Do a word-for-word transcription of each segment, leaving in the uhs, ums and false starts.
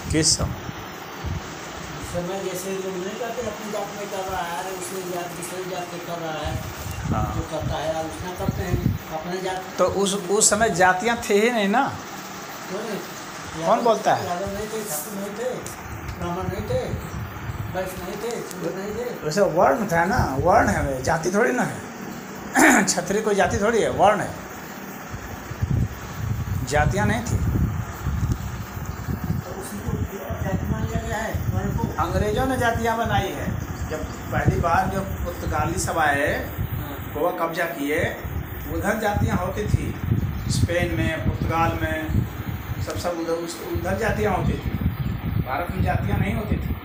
किस समय? समय जैसे लोग नहीं कहते अपनी जात में कर रहा है, उसमें जात दूसरी जात से कर रहा है, हाँ जो करता है आलोचना करते हैं अपने जात। तो उस उस समय जातियाँ थे ही नहीं ना। क्यों नहीं? कौन बोलता है? यादव नहीं थे, ठाकुर नहीं थे, ब्राह्मण नहीं थे, वैश्य नहीं थे, शूद्र नहीं थे। वैसे वर्ण था ना, वर्ण है, वे जाति थोड़ी ना है। क्षत्रिय कोई जाति थोड़ी है, वर्ण है, जातियाँ नहीं थी। तो उसी को जाति मान लिया गया है वर्ण को। अंग्रेजों ने जातियाँ बनाई है। जब पहली बार जो पुर्तगाली सब आए, गोवा कब्जा किए, उधर जातियाँ होती थी, स्पेन में, पुर्तगाल में, सब सब उधर उधर जातियाँ होती थी। भारत में जातियाँ नहीं होती थी।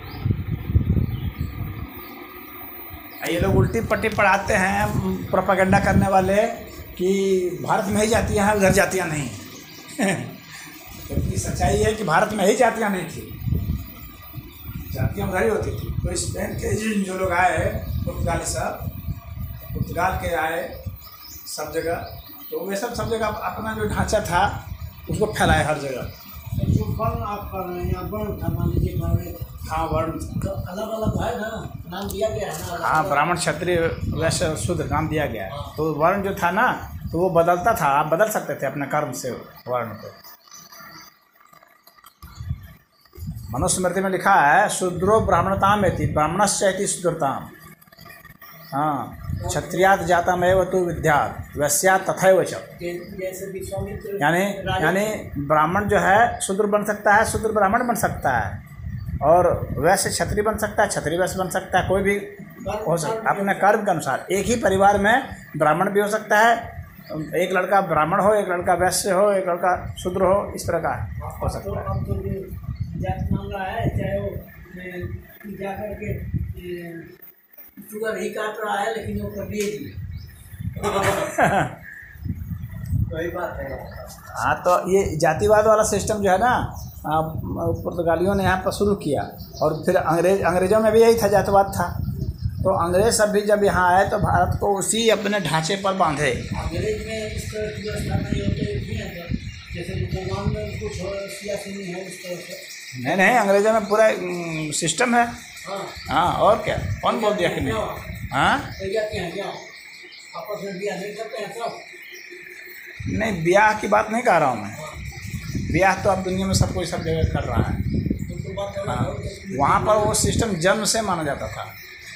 ये लोग उल्टी पट्टी पढ़ाते हैं प्रोपेगेंडा करने वाले कि भारत में ही जातियाँ हैं, उधर जातियाँ नहीं। क्योंकि सच्चाई है कि भारत में ही जातियाँ नहीं थी, जातियाँ उधर ही होती थी। तो स्पेन के जो लोग आए, पुर्तगाली सब, पुर्तगाल के आए सब जगह, तो वे सब सब जगह अपना जो ढांचा था उसको फैलाए हर जगह। जो वर्ण आप कर रहे हैं, वर्ण था मान लीजिए कर रहे थे, हाँ वर्ण तो अलग अलग है ना, नाम दिया गया है ना। हाँ, ब्राह्मण क्षत्रिय वैश्य शूद्र नाम दिया गया है। तो वर्ण जो था ना, तो वो बदलता था, आप बदल सकते थे अपने कर्म से वर्ण को। मनुस्मृति में लिखा है शूद्रो ब्राह्मणता में थी, ब्राह्मणश्चैति शूद्रताम। हाँ, क्षत्रियात जातमेव तु विद्यात् वैश्यात् तथैव च। जैसे विश्वामित्र यानी यानी ब्राह्मण जो है शूद्र बन सकता है, शूद्र ब्राह्मण बन सकता है, और वैश्य क्षत्रिय बन सकता है, क्षत्रिय वैश्य बन सकता है, कोई भी हो सकता है अपने कर्म के अनुसार। एक ही परिवार में ब्राह्मण भी हो सकता है, एक लड़का ब्राह्मण हो, एक लड़का वैश्य हो, एक लड़का शूद्र हो, इस तरह का हो सकता है। अब तो जो जात मान रहा है, चाहे वो जाकर के शुगर ही काट रहा है, लेकिन वो कर दिए। वही बात है। हाँ, तो ये जातिवाद वाला सिस्टम जो है ना, पुर्तगालियों ने यहाँ पर शुरू किया, और फिर अंग्रेज अंग्रेज़ों में भी यही था, जातिवाद था। तो अंग्रेज सब भी जब यहाँ आए तो भारत को उसी अपने ढांचे पर बांधे। अंग्रेज में इस तरह की व्यवस्था नहीं होती है, जैसे मुसलमान में कुछ सियासी नहीं है इस तरह से। नहीं नहीं, अंग्रेज़ों में पूरा सिस्टम है। हाँ हाँ, और क्या, कौन बोल दिया कि नहीं? हाँ, जाते हैं क्या आपस में ब्याह नहीं करते हैं सब? नहीं, ब्याह की बात नहीं कर रहा हूँ मैं। ब्याह तो अब दुनिया में सब कोई सब जगह कर रहा है। हाँ, वहाँ पर वो सिस्टम जन्म से माना जाता था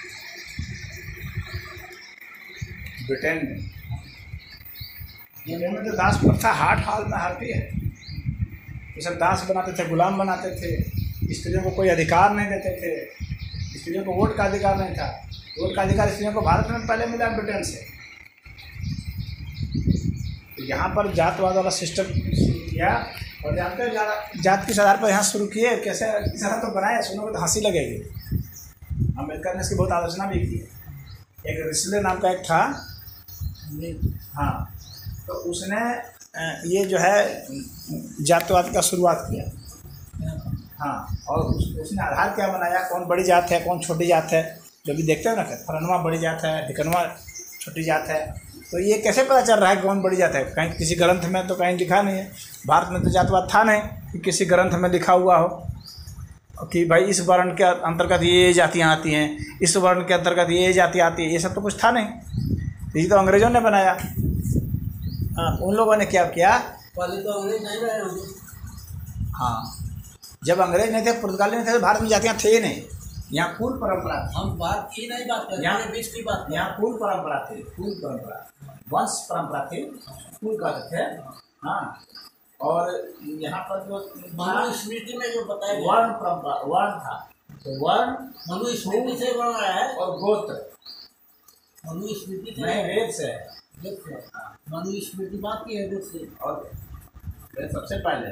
ब्रिटेन में। ब्रिटेन में तो दास प्रथा हाट हाल में हारती है। ये सब दास बनाते थे, गुलाम बनाते थे, स्त्रियों को कोई अधिकार नहीं देते थे, स्त्रियों को वोट का अधिकार नहीं था। वोट का अधिकार स्त्रियों को भारत में पहले मिला ब्रिटेन से। तो यहाँ पर जातवाद वाला सिस्टम शुरू किया, और जानते हैं जात किस आधार पर यहाँ शुरू किए, कैसे किस आधार पर बनाया, सुनोगे तो हंसी लगेगी। अम्बेडकर ने इसकी बहुत आलोचना भी की है। एक रिस्ले नाम का एक था, हाँ, तो उसने ये जो है जातवाद का शुरुआत किया। हाँ, और उस, उसने आधार क्या बनाया, कौन बड़ी जात है, कौन छोटी जात है। जो भी देखते हो ना, फलानवा बड़ी जात है, ढिकनवा छोटी जात है। तो ये कैसे पता चल रहा है कौन बड़ी जात है? कहीं किसी ग्रंथ में तो कहीं लिखा नहीं है। भारत में तो जातवाद था नहीं कि किसी ग्रंथ में लिखा हुआ हो कि भाई इस वर्ण के अंतर्गत ये जातियाँ आती हैं, इस वर्ण के अंतर्गत ये जाति आती है। ये सब तो कुछ था नहीं, ये तो अंग्रेज़ों ने बनाया। हाँ, उन लोगों ने क्या किया, पहले तो अंग्रेज नहीं रहे होंगे। हाँ, जब अंग्रेज नहीं थे, पुर्तगाली नहीं थे, तो भारत में जातियाँ थे ही नहीं। यहाँ कुल परंपरा थी। हम बात की नहीं बात कर, यहाँ बीच की बात, यहाँ कुल परंपरा थी, कुल परंपरा, वंश परंपरा थी, कुल कहते थे। हाँ, और यहाँ पर जो मनुस्मृति में जो बताया वर्ण परंपरा, वर्ण था, तो वर्ण मनुस्मृति से बन रहा है, और गोत्र मनुस्मृति से नहीं, वेद से। मनुस्मृति बात की है वेद से, और वेद सबसे पहले,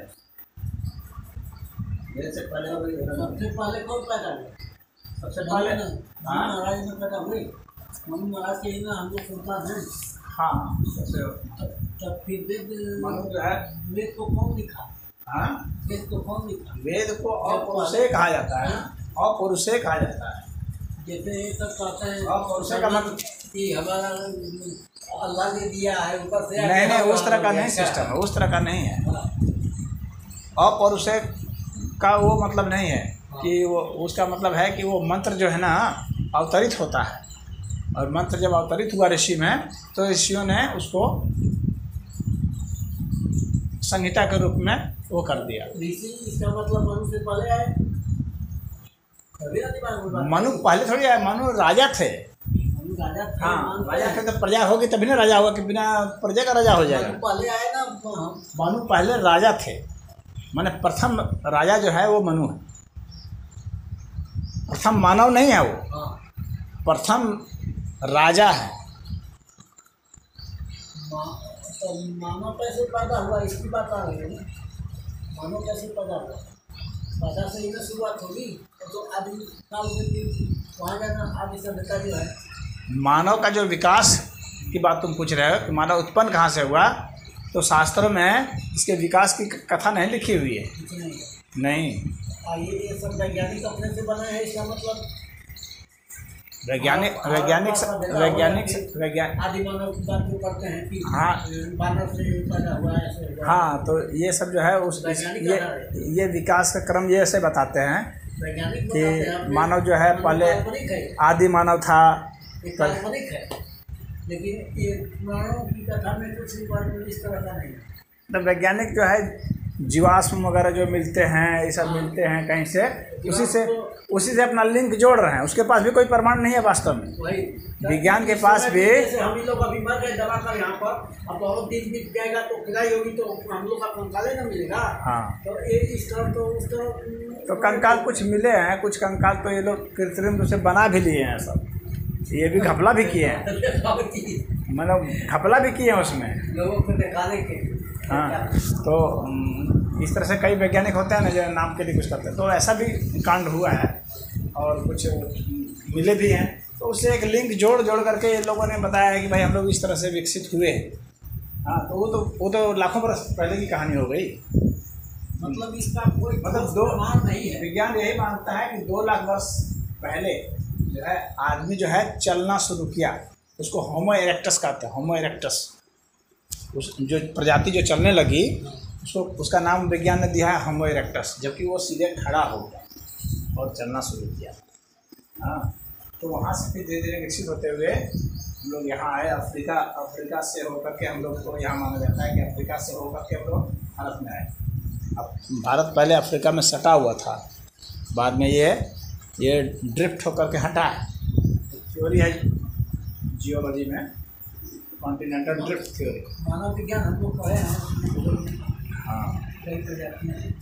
वेद से पहले सबसे पहले कौन पैदा हुआ? सबसे पहले मनु महाराज में पैदा हुए। मनु महाराज के ही ना हम लोग संतान हैं। हाँ, सबसे तब फिर वेद मनु जो है, वेद को कौन लिखा? हाँ, वेद को कौन लिखा? वेद को अपौरुषेय कहा जाता है, अपौरुषेय कहा जाता है। जैसे ये सब कहते हैं अपौरुषेय का मतलब कि हमारा अल्लाह ने दिया है ऊपर से। नहीं नहीं, उस तरह का नहीं सिस्टम है, उस तरह का नहीं है। अपौरुषेय का वो मतलब नहीं है कि वो, उसका मतलब है कि वो मंत्र जो है ना अवतरित होता है, और मंत्र जब अवतरित हुआ ऋषि में तो ऋषियों ने उसको संहिता के रूप में वो कर दिया। ऋषि इसका मतलब मनु से पहले आए, मनु पहले थोड़ी आए, मनु राजा थे। मनु राजा थे। हाँ राजा थे तो प्रजा होगी तभी ना राजा होगा, कि बिना प्रजा का राजा हो जाएगा। पहले आए ना, मनु पहले राजा थे, माने प्रथम राजा जो है वो मनु है, प्रथम मानव नहीं है वो, प्रथम राजा है। तो मानव कैसे पैदा हुआ इसकी बात आ रही है ना, मानव कैसे पैदा हुआ, पैदा से ही ना शुरुआत होगी, तो आदि काल से वहाँ जाना आदि सभ्यता जो है। मानव का जो विकास की बात तुम पूछ रहे हो कि मानव उत्पन्न कहाँ से हुआ, तो शास्त्रों में इसके विकास की कथा नहीं लिखी हुई है। नहीं, नहीं। ये ये सब वैज्ञानिक अपने से बना है, इसका मतलब वैज्ञानिक वैज्ञानिक वैज्ञानिक वैज्ञानिक आदि मानव की बात जो करते हैं कि हाँ मानव से पैदा हुआ है, ऐसे हुआ। हाँ तो ये सब जो है उस ये ये विकास का क्रम ये ऐसे बताते हैं वैज्ञानिक कि मानव जो है पहले आदि मानव था, काल्पनिक है, लेकिन ये पुराणों की कथा में कुछ इस तरह का नहीं है। तो वैज्ञानिक जो है जीवाश्म वगैरह जो मिलते हैं, ये सब मिलते हैं कहीं से, उसी से उसी से अपना लिंक जोड़ रहे हैं। उसके पास भी कोई प्रमाण नहीं है वास्तव में। विज्ञान के पास भी हम लोग अभी मर गए दवा कर यहाँ पर, अब बहुत दिन बीत जाएगा तो खुदाई होगी तो हम लोग का कंकाल ना मिलेगा। हाँ तो एक इस तरह तो उस तरह तो कंकाल कुछ मिले हैं, कुछ कंकाल तो ये लोग कृत्रिम रूप से बना भी लिए हैं सब, ये भी घपला भी किए हैं, मतलब घपला भी किए हैं उसमें लोगों को निकाले के। हाँ तो इस तरह से कई वैज्ञानिक होते हैं ना जो नाम के लिए कुछ करते हैं, तो ऐसा भी कांड हुआ है और कुछ मिले भी हैं। तो उससे एक लिंक जोड़ जोड़ करके ये लोगों ने बताया है कि भाई हम लोग इस तरह से विकसित हुए हैं। हाँ तो वो तो वो तो लाखों बरस पहले की कहानी हो गई। मतलब इसका कोई मतलब दो प्रमाण नहीं है। विज्ञान यही मानता है कि दो लाख वर्ष पहले जो है आदमी जो है चलना शुरू किया, उसको होमो इरेक्टस कहते हैं। होमो इरेक्टस उस जो प्रजाति जो चलने लगी उसको उसका नाम विज्ञान ने दिया है होमो इरेक्टस, जबकि वो सीधे खड़ा हो गया और चलना शुरू किया। हाँ तो वहाँ से फिर धीरे धीरे विकसित होते हुए हम लोग यहाँ आए। अफ्रीका अफ्रीका से होकर के हम लोग को यहाँ माना जाता है कि अफ्रीका से होकर के हम लोग भारत में आए। अब भारत पहले अफ्रीका में सटा हुआ था, बाद में ये ये ड्रिफ्ट होकर के हटा है। थ्योरी है जियोलॉजी में कॉन्टिनेंटल ड्रिफ्ट थ्योरी। मानव विज्ञान हम लोग पढ़े हैं। हाँ कई प्रजातियां हैं।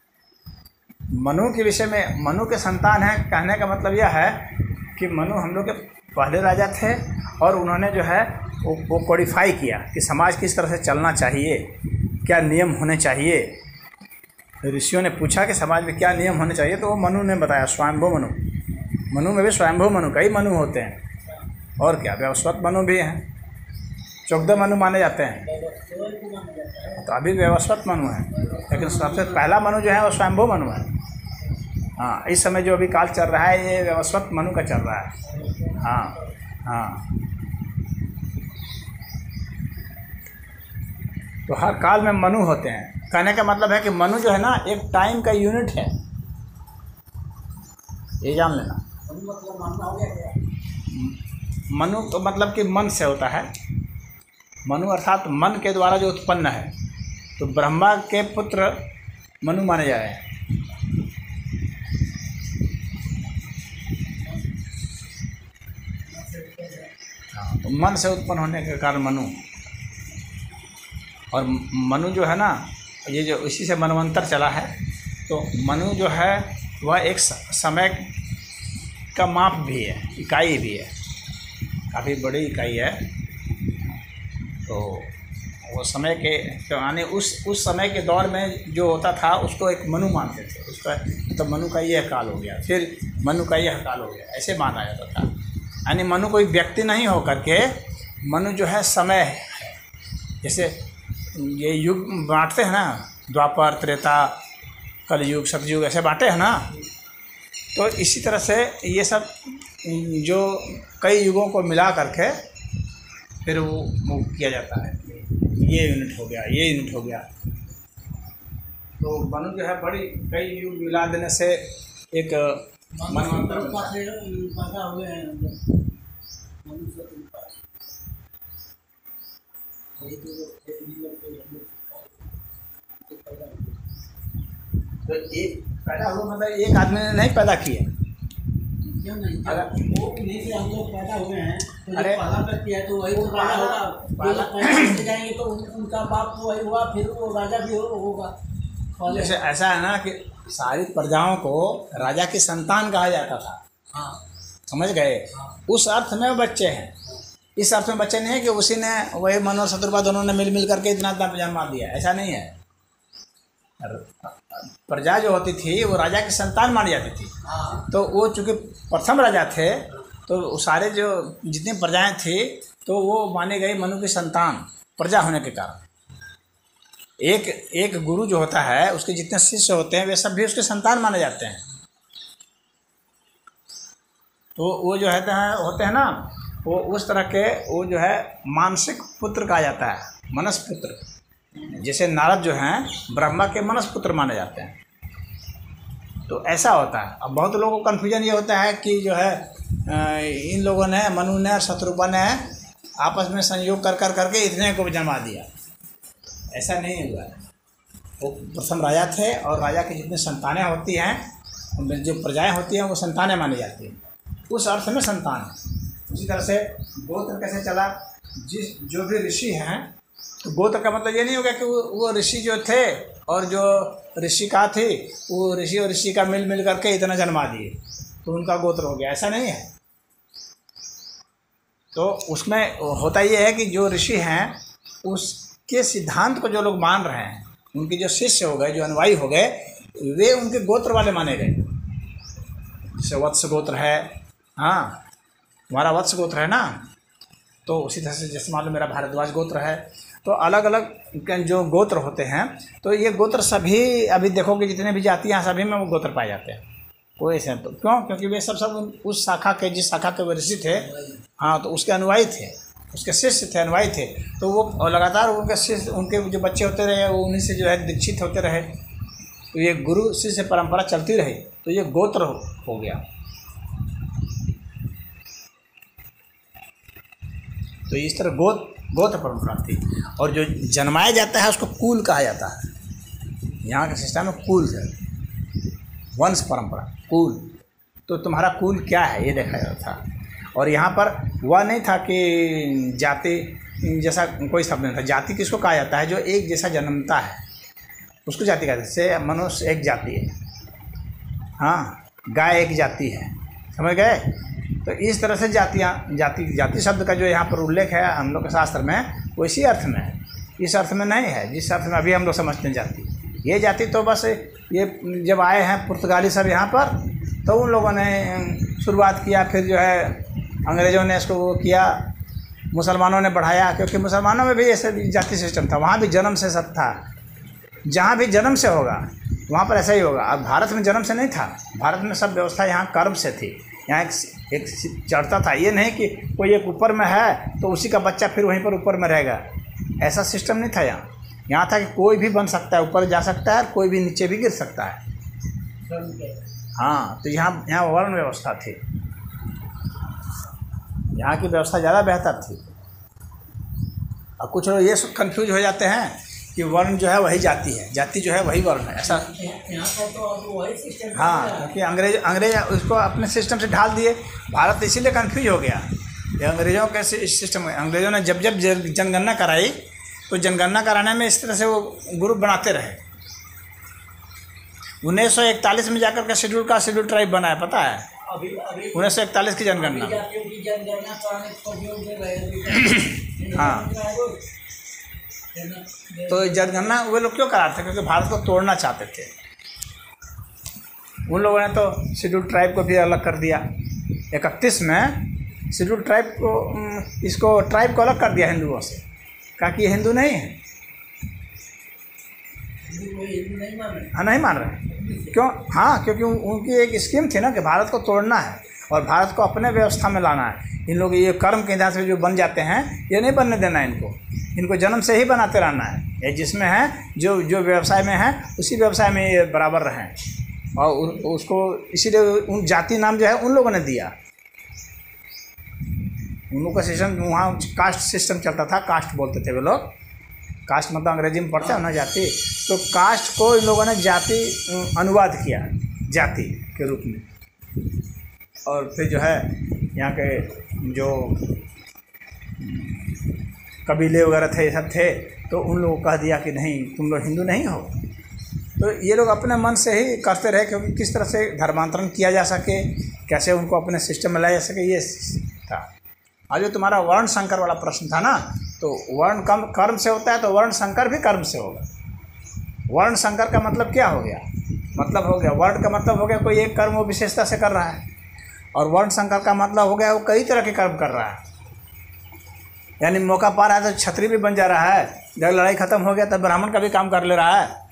मनु के विषय में, मनु के संतान है कहने का मतलब यह है कि मनु हम लोग के पहले राजा थे और उन्होंने जो है वो वो कोडिफाई किया कि समाज किस तरह से चलना चाहिए, क्या नियम होने चाहिए। ऋषियों ने पूछा कि समाज में क्या नियम होने चाहिए, तो वो मनु ने बताया, स्वयंभू मनु। मनु में भी स्वयंभू मनु, कई मनु होते हैं और क्या व्यवस्वत मनु भी हैं, चौदह मनु माने जाते हैं। तो अभी व्यवस्वत मनु है, लेकिन सबसे पहला मनु जो है वो स्वयंभू मनु है। हाँ इस समय जो अभी काल चल रहा है ये व्यवस्वत मनु का चल रहा है। हाँ हाँ तो हर काल में मनु होते हैं। कहने का मतलब है कि मनु जो है ना एक टाइम का यूनिट है, ये जान लेना। मतलब मानना हो गया क्या? मनु तो मतलब कि मन से होता है। मनु अर्थात मन के द्वारा जो उत्पन्न है, तो ब्रह्मा के पुत्र मनु माने जा रहे हैं। हाँ तो मन से उत्पन्न होने के कारण मनु। और मनु जो है ना ये जो इसी से मनवंतर चला है, तो मनु जो है वह एक समय का माप भी है, इकाई भी है, काफ़ी बड़ी इकाई है। तो वो समय के यानी उस उस समय के दौर में जो होता था उसको एक मनु मानते थे। उसका तो मनु का यह काल हो गया, फिर मनु का यह काल हो गया, ऐसे माना जाता था। यानी मनु कोई व्यक्ति नहीं हो करके मनु जो है समय है। जैसे ये युग बांटते हैं ना, द्वापर, त्रेता, कलयुग, सतयुग, ऐसे बांटे हैं ना। तो इसी तरह से ये सब जो कई युगों को मिला करके फिर वो, वो किया जाता है। ये यूनिट हो गया, ये यूनिट हो गया। तो मनु जो है बड़ी कई युग मिला देने से एक मनवंतर से पैदा हुए हैं मनुष्य के पास। तो एक पैदा हुआ मतलब एक आदमी ने नहीं पैदा किया। क्यों नहीं? अगर वो नहीं से हम लोग पैदा हुए हैं तो जो अरे पहला व्यक्ति है तो वही तो राजा होगा। पहला पैदा जाएंगे तो उनका बाप तो वही हुआ, फिर वो राजा भी होगा। जैसे ऐसा है ना कि सारी प्रजाओं को राजा की संतान कहा जाता था। हाँ, समझ गए? उस अर्थ में वो बच्चे हैं। इस अर्थ में बच्चे नहीं है कि उसी ने वही मनु और शत्रुपा दोनों ने मिल मिल करके इतना इतना जन्मा दिया, ऐसा नहीं है। प्रजा जो होती थी वो राजा की संतान मानी जाती थी। तो वो चूँकि प्रथम राजा थे तो सारे जो जितनी प्रजाएं थी तो वो मानी गई मनु की संतान प्रजा होने के कारण। एक एक गुरु जो होता है उसके जितने शिष्य होते हैं वे सब भी उसके संतान माने जाते हैं। तो वो जो है होते हैं ना वो उस तरह के वो जो है मानसिक पुत्र कहा जाता है, मनस पुत्र। जैसे नारद जो हैं ब्रह्मा के मनस पुत्र माने जाते हैं। तो ऐसा होता है। अब बहुत लोगों को कन्फ्यूजन ये होता है कि जो है इन लोगों ने मनु ने और शत्रुपा ने आपस में संयोग कर कर करके इतने को जन्मा दिया, ऐसा नहीं हुआ। वो प्रथम राजा थे और राजा की जितनी संतानें होती हैं, जो प्रजाएं होती हैं वो संतानें मानी जाती हैं। उस अर्थ में संतान है। उसी तरह से गोत्र कैसे चला, जिस जो भी ऋषि हैं तो गोत्र का मतलब ये नहीं होगा कि वो वो ऋषि जो थे और जो ऋषिका थी वो ऋषि और ऋषि का मिल मिल करके इतना जन्मा दिए तो उनका गोत्र हो गया, ऐसा नहीं है। तो उसमें होता ये है कि जो ऋषि हैं उसके सिद्धांत को जो लोग मान रहे हैं, उनके जो शिष्य हो गए, जो अनुयायी हो गए, वे उनके गोत्र वाले माने गए। जैसे वत्स गोत्र है, हाँ तुम्हारा वत्स गोत्र है ना, तो उसी तरह से जैसे मान लो मेरा भारद्वाज गोत्र है। तो अलग अलग जो गोत्र होते हैं तो ये गोत्र सभी अभी देखोगे जितने भी जातियाँ सभी में वो गोत्र पाए जाते हैं। कोई ऐसे तो क्यों? क्योंकि वे सब सब उस शाखा के, जिस शाखा के ऋषि थे, हाँ, तो उसके अनुयायी थे, उसके शिष्य थे, अनुयायी थे। तो वो लगातार उनके शिष्य, उनके जो बच्चे होते रहे वो उन्हीं से जो है दीक्षित होते रहे। तो ये गुरु शिष्य परंपरा चलती रही तो ये गोत्र हो गया। तो इस तरह गोत्र गोत्र परंपरा थी। और जो जन्माया जाता है उसको कुल कहा जाता है। यहाँ के सिस्टम में कुल है, वंश परंपरा, कुल। तो तुम्हारा कुल क्या है ये देखा जाता था। और यहाँ पर वह नहीं था कि जाति जैसा कोई शब्द नहीं था। जाति किसको कहा जाता है? जो एक जैसा जन्मता है उसको जाति कहते हैं। जैसे मनुष्य एक जाति है, हाँ, गाय एक जाति है, समझ गए? तो इस तरह से जातियाँ जाति जाति शब्द का जो यहाँ पर उल्लेख है हम लोग के शास्त्र में वो इसी अर्थ में है, इस अर्थ में नहीं है जिस अर्थ में अभी हम लोग समझते हैं जाति। ये जाति तो बस ये जब आए हैं पुर्तगाली सब यहाँ पर तो उन लोगों ने शुरुआत किया, फिर जो है अंग्रेज़ों ने इसको वो किया, मुसलमानों ने बढ़ाया, क्योंकि मुसलमानों में भी ऐसे जाति सिस्टम था। वहाँ भी जन्म से सब था, जहाँ भी जन्म से होगा वहाँ पर ऐसा ही होगा। अब भारत में जन्म से नहीं था, भारत में सब व्यवस्था यहाँ कर्म से थी। यहाँ एक एक चढ़ता था, ये नहीं कि कोई एक ऊपर में है तो उसी का बच्चा फिर वहीं पर ऊपर में रहेगा, ऐसा सिस्टम नहीं था यहाँ। यहाँ था कि कोई भी बन सकता है, ऊपर जा सकता है, कोई भी नीचे भी गिर सकता है। हाँ, तो यहाँ यहाँ वर्ण व्यवस्था थी, यहाँ की व्यवस्था ज़्यादा बेहतर थी। अब कुछ लोग ये कंफ्यूज हो जाते हैं कि वर्ण जो है वही जाति है, जाति जो है वही वर्ण है, ऐसा यहाँ पर तो अब वही सिस्टम। हाँ, क्योंकि अंग्रेज अंग्रेज उसको अपने सिस्टम से ढाल दिए। भारत इसीलिए कंफ्यूज हो गया। ये अंग्रेज़ों के सिस्टम, अंग्रेज़ों ने जब जब जनगणना कराई तो जनगणना कराने में इस तरह से वो ग्रुप बनाते रहे। उन्नीस सौ इकतालीस में जाकर के शेड्यूल का शेड्यूल ट्राइब बना है, पता है? उन्नीस सौ इकतालीस की जनगणना। हाँ, तो जनगणना वे लोग क्यों कराते थे? क्योंकि भारत को तोड़ना चाहते थे। उन लोगों ने तो शेड्यूल ट्राइब को भी अलग कर दिया। इकतीस में शेड्यूल ट्राइब को, इसको ट्राइब को अलग कर दिया हिंदुओं से, कहा कि ये हिंदू नहीं है। हाँ, नहीं मान रहे। क्यों? हाँ, क्योंकि उनकी एक स्कीम थी ना कि भारत को तोड़ना है और भारत को अपने व्यवस्था में लाना है। इन लोग ये कर्म के हिसाब से जो बन जाते हैं ये नहीं बनने देना है इनको। इनको जन्म से ही बनाते रहना है। ये जिसमें है, जो जो व्यवसाय में है उसी व्यवसाय में ये बराबर रहें। और उसको इसीलिए उन जाति नाम जो है उन लोगों ने दिया। उन लोगों का सिस्टम वहाँ कास्ट सिस्टम चलता था, कास्ट बोलते थे वे लोग। कास्ट मतलब अंग्रेजी में पढ़ते हो ना, जाति। तो कास्ट को इन लोगों ने जाति अनुवाद किया जाति के रूप में। और फिर जो है यहाँ के जो कबीले वगैरह थे, सब थे, तो उन लोगों को कह दिया कि नहीं, तुम लोग हिंदू नहीं हो। तो ये लोग अपने मन से ही करते रहे, क्योंकि किस तरह से धर्मांतरण किया जा सके, कैसे उनको अपने सिस्टम में लाया जा सके, ये था। और जो तुम्हारा वर्ण संकर वाला प्रश्न था ना, तो वर्ण कम कर्म से होता है, तो वर्ण संकर भी कर्म से होगा। वर्ण संकर का मतलब क्या हो गया? मतलब हो गया, वर्ण का मतलब हो गया कोई एक कर्म वो विशेषता से कर रहा है, और वर्ण संकर का मतलब हो गया वो कई तरह के कर्म कर रहा है। यानी मौका पा रहा है तो छत्री भी बन जा रहा है, जब लड़ाई खत्म हो गया तब ब्राह्मण का भी काम कर ले रहा है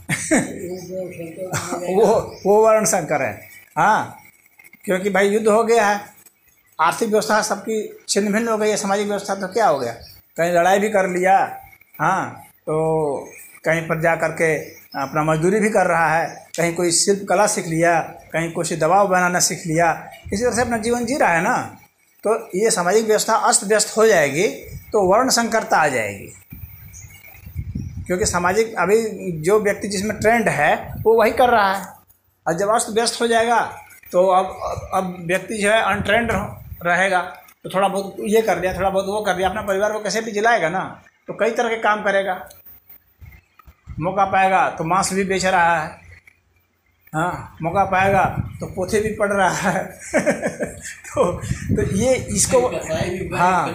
वो वो वर्ण संकर है। हाँ, क्योंकि भाई युद्ध हो गया है, आर्थिक व्यवस्था सबकी छिन्न भिन्न हो गई है, सामाजिक व्यवस्था तो क्या हो गया, कहीं लड़ाई भी कर लिया, हाँ, तो कहीं पर जा करके अपना मजदूरी भी कर रहा है, कहीं कोई शिल्प कला सीख लिया, कहीं कुछ दवा बनाना सीख लिया, इसी तरह से अपना जीवन जी रहा है ना। तो ये सामाजिक व्यवस्था अस्त व्यस्त हो जाएगी तो वर्ण संकरता आ जाएगी, क्योंकि सामाजिक अभी जो व्यक्ति जिसमें ट्रेंड है वो वही कर रहा है। और जब अस्त व्यस्त हो जाएगा तो अब अब व्यक्ति जो है अनट्रेंड रहेगा, तो थोड़ा बहुत ये कर लिया, थोड़ा बहुत वो कर लिया, अपना परिवार को कैसे भी जिलाएगा ना, तो कई तरह के काम करेगा। मौका पाएगा तो मांस भी बेच रहा है, हाँ, मौका पाएगा तो पोथे भी पढ़ रहा है तो तो ये इसको हाँ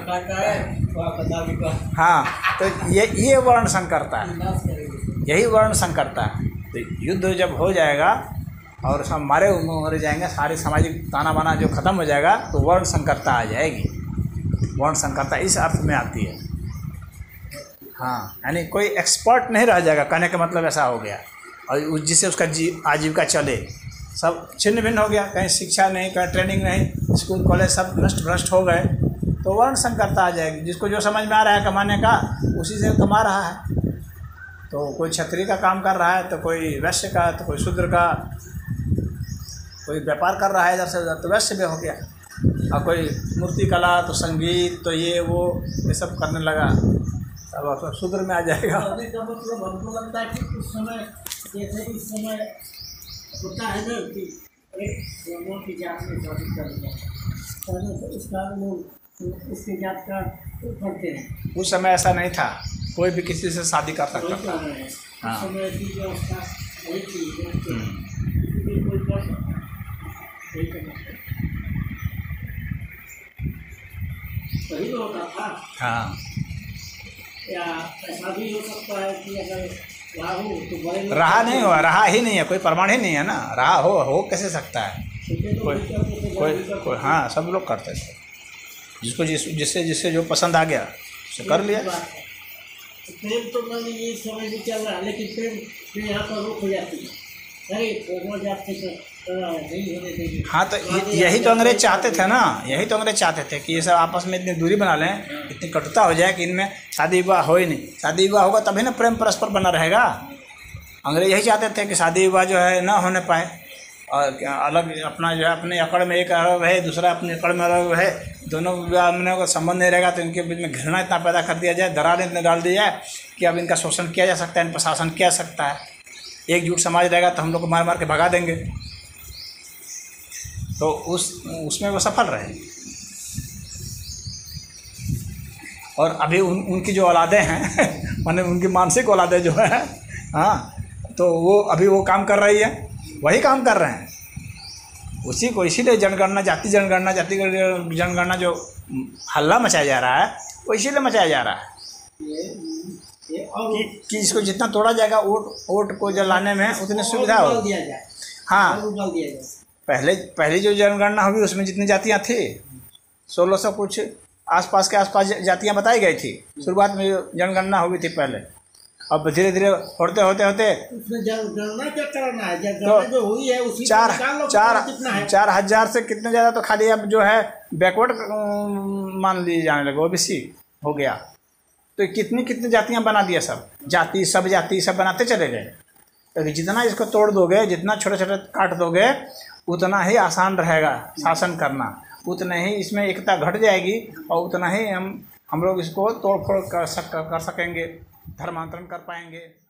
हाँ तो ये ये वर्ण संकरता है, यही वर्ण संकरता है। तो युद्ध जब हो जाएगा और सब मारे मरे जाएंगे, सारे सामाजिक ताना बाना जो खत्म हो जाएगा, तो वर्ण संकरता आ जाएगी। वर्ण संकरता इस अर्थ में आती है। हाँ, यानी कोई एक्सपर्ट नहीं रह जाएगा, कहने का मतलब ऐसा हो गया। और जिससे उसका जी आजीविका चले, सब छिन्न भिन्न हो गया, कहीं शिक्षा नहीं, कहीं ट्रेनिंग नहीं, स्कूल कॉलेज सब नष्ट भ्रष्ट हो गए, तो वर्ण संकरता आ जाएगी। जिसको जो समझ में आ रहा है कमाने का, उसी से कमा रहा है। तो कोई क्षत्रिय का काम कर रहा है, तो कोई वैश्य का, तो कोई शूद्र का, कोई व्यापार कर रहा है इधर से उधर, तो वैश्य भी हो गया। और कोई मूर्ति कला, तो संगीत, तो ये वो ये सब करने लगा, अब शूद्र में आ जाएगा। का मतलब हमको लगता है कि उस समय जैसे इस समय होता है ना कि एक दोनों की जात में शादी कर लिया, तो इस कारण लोग उसके जात का करते हैं। उस समय ऐसा नहीं था, कोई भी किसी से शादी कर सकता था। हाँ, उस समय की व्यवस्था वही थी, कोई कर सकता है, वही तो होता था। हाँ, या ऐसा भी हो सकता है कि अगर रहा हो तो बड़े रहा नहीं हुआ, रहा ही नहीं है, कोई प्रमाण ही नहीं है ना, रहा हो हो कैसे सकता है कोई कोई कोई हाँ, सब लोग करते थे, जिसको जिस जिससे जिससे जो पसंद आ गया उसे कर लिया। प्रेम तो मैंने ये समय भी चल रहा है, लेकिन प्रेम यहाँ पर रोक हो जाती है, अरे प्रेम जाते नहीं होने देंगे। हाँ, तो यही तो अंग्रेज चाहते थे ना, यही तो अंग्रेज चाहते थे कि ये सब आपस में इतनी दूरी बना लें, इतनी कटुता हो जाए कि इनमें शादी विवाह हो ही नहीं। शादी विवाह होगा तभी ना प्रेम परस्पर बना रहेगा। अंग्रेज यही चाहते थे कि शादी विवाह जो है ना होने पाए, और अलग अपना जो है अपने अकड़ में एक अलग रहे, दूसरा अपने अकड़ में अलग रहे, दोनों विवाह में अगर संबंध नहीं रहेगा तो इनके बीच में घृणा इतना पैदा कर दिया जाए, दरार इतने डाल दिया जाए कि अब इनका शोषण किया जा सकता है, इन पर शासन किया जा सकता है। एकजुट समाज रहेगा तो हम लोग को मार मार के भगा देंगे। तो उस उसमें वो सफल रहे। और अभी उन उनकी जो औलादें हैं माने उनकी मानसिक औलादें जो है, हाँ, तो वो अभी वो काम कर रही है, वही काम कर रहे हैं उसी को। इसीलिए जनगणना, जाति जनगणना, जाति जनगणना जो हल्ला मचाया जा रहा है, वो इसीलिए मचाया जा रहा है कि, कि इसको जितना तोड़ा जाएगा वोट वोट को जलाने में उतनी सुविधा हो। हाँ, पहले पहली जो जनगणना होगी उसमें जितनी जातियाँ थी, सोलह सौ कुछ आसपास के आसपास जातियाँ बताई गई थी। शुरुआत में जनगणना हुई थी पहले, अब धीरे धीरे होते होते होते उसमें जनगणना क्या करना है, जनगणना जो हुई है उसी चार चार चार हजार से कितने ज़्यादा तो खाली अब जो है बैकवर्ड मान लिए जाने लगे, ओबीसी हो गया। तो कितनी कितनी जातियाँ बना दिया, सब जाति सब जाति सब बनाते चले गए। तो जितना इसको तोड़ दोगे, जितना छोटे छोटे काट दोगे, उतना ही आसान रहेगा शासन करना, उतना ही इसमें एकता घट जाएगी और उतना ही हम हम लोग इसको तोड़ फोड़ कर सक कर सकेंगे, धर्मांतरण कर पाएंगे।